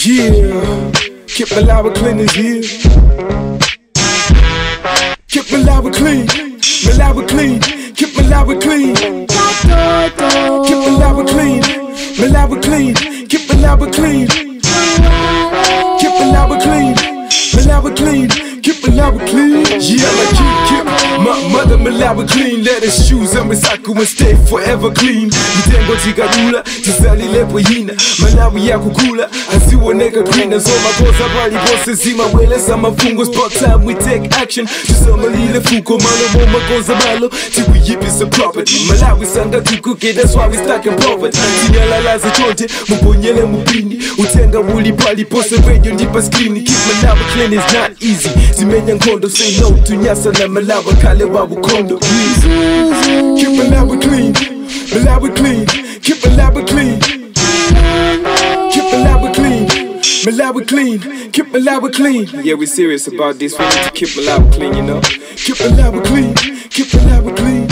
Yeah, keep Malawi clean is here. Keep Malawi clean, Malawi clean, keep Malawi clean. Keep Malawi clean, Malawi clean, keep Malawi clean. Keep Malawi clean, Malawi clean, keep Malawi clean. Yeah, like keep my mother Malawi clean. Let her shoes and recycle and stay forever clean. Mitengo tikarula, tisalilepo hina. Malawi ya kukula, asiwoneka green. So makosa bali bose zima wele sama fungo. Spot time we take action. Tusoma lile fuko malo mo makosa malo. Tiwi yipi some property. Malawi sanga tukuke, that's why we stuck in poverty. Tinyala laza chonte, muponyele mupini. Utenga wuli pali pose radio ndipa screen. Keep Malawi clean is not easy. Zimenya nkondo, say no to nyasa na Malawi kale wabu kondo. Keep Malawi clean, Malawi clean, keep Malawi clean. Keep Malawi clean, Malawi clean, keep Malawi clean. Yeah, we serious about this, we need to keep Malawi clean, you know. Keep Malawi clean, keep Malawi clean.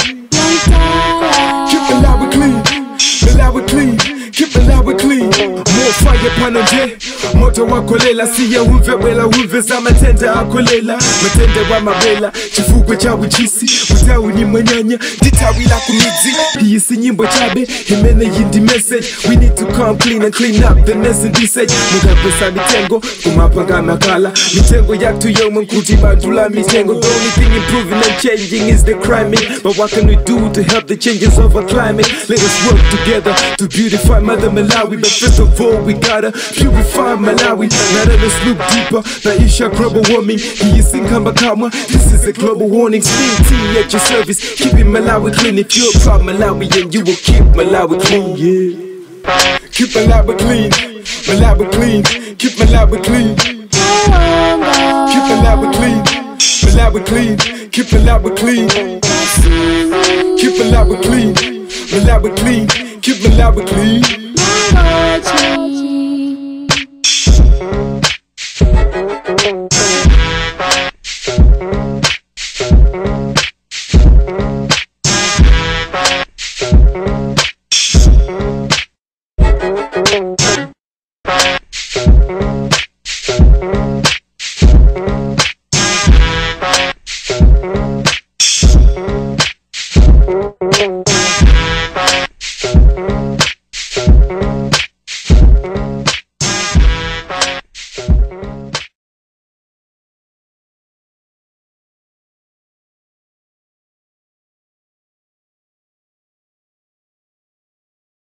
Keep Malawi clean, Malawi clean, keep Malawi clean. More fire panonje, moto wakolela. Siya huve wela huve za matende akolela. Matende wa mabela, chifukwe cha uchisi. Utawi ni manyanya, ditawi la kumizi. Hii si nyimbo chabe, himene yindi message. We need to come clean and clean up the mess and decide. Muga pesa mitengo, kumapanga makala. Mitengo yaktu young mkuti bandula mitengo. The only thing improving and changing is the crime. But what can we do to help the changes of our climate? Let us work together to beautify Mother Malawi. But first of all, we gotta purify Malawi. Now let us look deeper. Naisha global warming. He is in Kambakama. This is a global warning. Steam tea at your service. Keeping Malawi clean. If you're a proud Malawian, you will keep Malawi clean. Yeah. Keep Malawi clean. Malawi clean. Keep Malawi clean. Keep Malawi clean. Malawi clean. Keep Malawi clean. Keep Malawi clean. Malawi clean. Keep Malawi clean. Thank you.